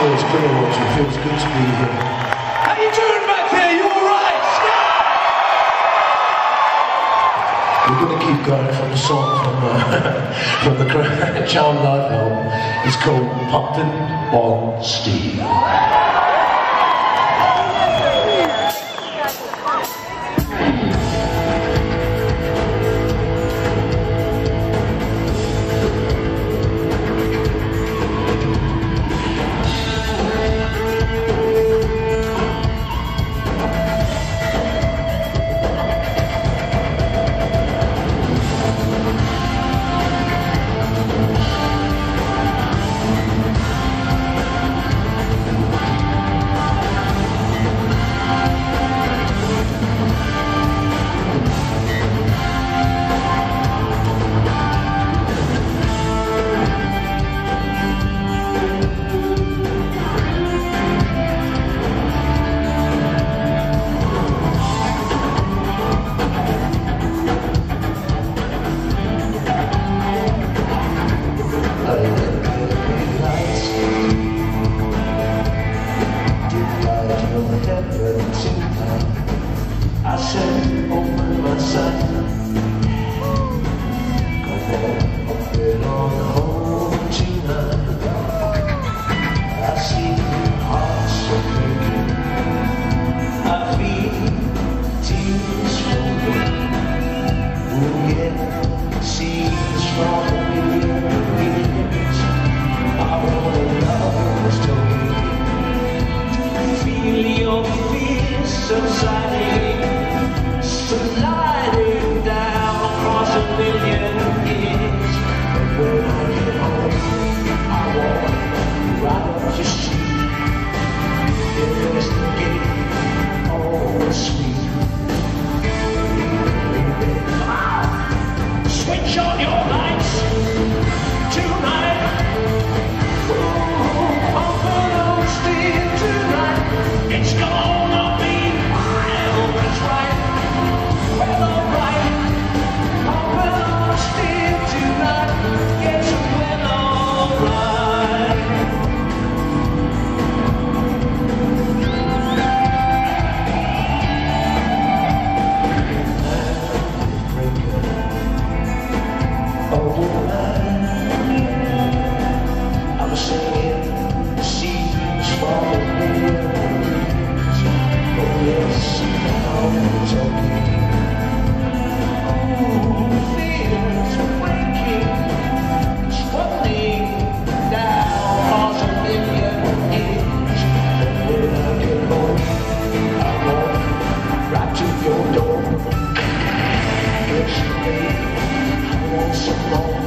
it's Clearwater. It feels good to be here. How you doing back there? You alright? We're going to keep going from the song from the Child Live album. It's called Pumping on Steel. I said, open my sight, come on, I've been on home tonight. I see hearts are breaking, I feel tears falling. Oh yeah, seas from a million years. I wanna love was talking. Feel your fears subsiding, sliding down across a million years. And when I get home, I walk right up your street. Investigate all the sweet. Switch on your lights tonight. Oh, pumping on steel tonight. It's gonna be wild, that's right. Well, alright. Pumping on steel tonight. Yes, well, alright. Oh, I was singing seas from a million years. Oh yes, now I'm talking. Oh, fears breaking, swelling down across a million years. And when I get home, I walk right to your door. Yes, baby, I want some more.